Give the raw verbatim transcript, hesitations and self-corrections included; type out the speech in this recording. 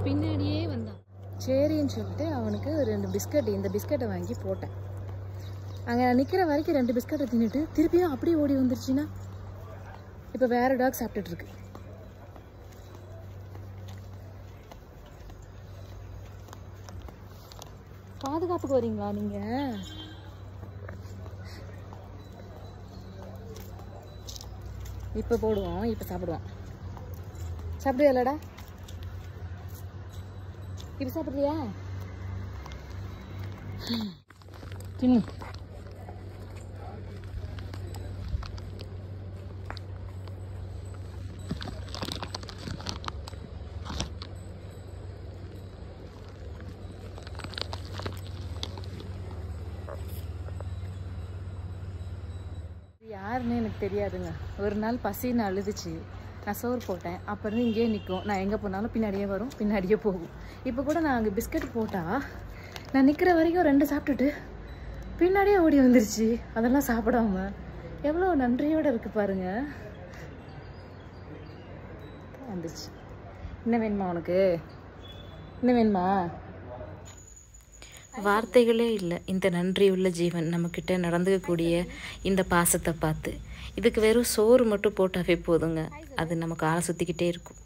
பின்னாடியே வந்தான். சரின்னு சொல்லிட்டு அவனுக்கு ரெண்டு பிஸ்கட், இந்த பிஸ்கட்டை வாங்கி போட்டேன். அங்கே நிற்கிற வரைக்கும் ரெண்டு பிஸ்கட்டை தின்னுட்டு திருப்பியும் அப்படியே ஓடி வந்துருச்சுன்னா இப்போ வேற டாக் சாப்பிட்டுட்டு இருக்கு. பாதுகாப்புக்கு வரீங்களா நீங்க? இப்ப போடுவோம், இப்ப சாப்பிடுவோம். சாப்பிடுவியா இல்லடா? இப்ப சாப்பிடுறியா? தின்னு. யாருன்னு எனக்கு தெரியாதுங்க. ஒரு நாள் பசின்னு அழுதுச்சு, நான் சோறு போட்டேன். அப்போ இருந்து இங்கேயே நிற்கும். நான் எங்கே போனாலும் பின்னாடியே வரும், பின்னாடியே போகும். இப்போ கூட நான் அங்கே பிஸ்கட் போட்டால் நான் நிற்கிற வரைக்கும் ரெண்டு சாப்பிட்டுட்டு பின்னாடியே ஓடி வந்துருச்சு. அதெல்லாம் சாப்பிடாம எவ்வளோ நன்றியோடு இருக்கு பாருங்க. வந்துச்சு. என்ன வேணுமா உனக்கு? என்ன வேணுமா? வார்த்தைகளே இல்லை இந்த நன்றியுள்ள ஜீவன் நம்மக்கிட்ட நடந்துக்கக்கூடிய இந்த பாசத்தை பார்த்து. இதுக்கு வெறும் சோறு மட்டும் போட்டாவே போதுங்க, அது நமக்கு ஆளை சுற்றிக்கிட்டே இருக்கும்.